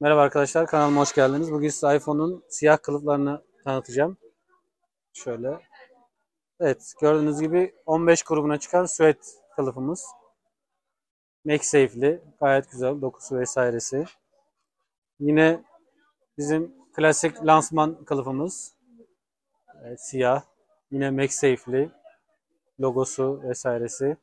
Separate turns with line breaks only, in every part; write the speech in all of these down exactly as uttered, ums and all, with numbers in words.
Merhaba arkadaşlar, kanalıma hoş geldiniz. Bugün size iPhone'un siyah kılıflarını tanıtacağım. Şöyle. Evet, gördüğünüz gibi on beş grubuna çıkan süet kılıfımız. MagSafe'li, gayet güzel, dokusu vesairesi. Yine bizim klasik lansman kılıfımız. Evet, siyah. Yine MagSafe'li, logosu vesairesi.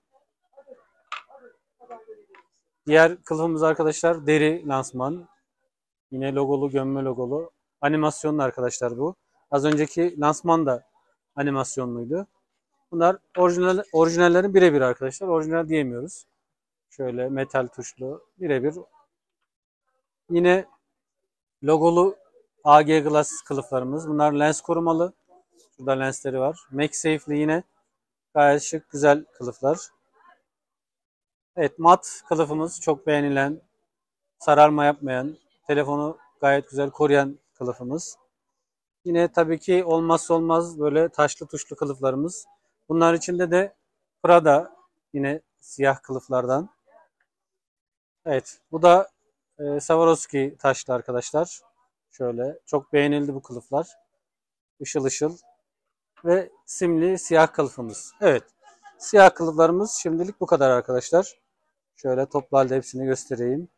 Diğer kılıfımız arkadaşlar deri lansman. Yine logolu, gömme logolu. Animasyonlu arkadaşlar bu. Az önceki lansman da animasyonluydu. Bunlar orijinal, orijinallerin birebir arkadaşlar. Orijinal diyemiyoruz. Şöyle metal tuşlu birebir. Yine logolu A G Glass kılıflarımız. Bunlar lens korumalı. Şurada lensleri var. MagSafe'li yine gayet şık, güzel kılıflar. Evet, mat kılıfımız çok beğenilen, sararma yapmayan, telefonu gayet güzel koruyan kılıfımız. Yine tabii ki olmazsa olmaz böyle taşlı tuşlu kılıflarımız. Bunlar içinde de Prada yine siyah kılıflardan. Evet, bu da e, Swarovski taşlı arkadaşlar. Şöyle çok beğenildi bu kılıflar. Işıl ışıl ve simli siyah kılıfımız. Evet, siyah kılıflarımız şimdilik bu kadar arkadaşlar. Şöyle toplu halde hepsini göstereyim.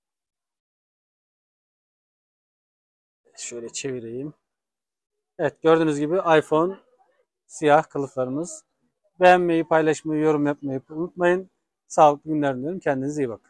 Şöyle çevireyim. Evet, gördüğünüz gibi iPhone siyah kılıflarımız. Beğenmeyi, paylaşmayı, yorum yapmayı unutmayın. Sağlıklı günler diliyorum. Kendinize iyi bakın.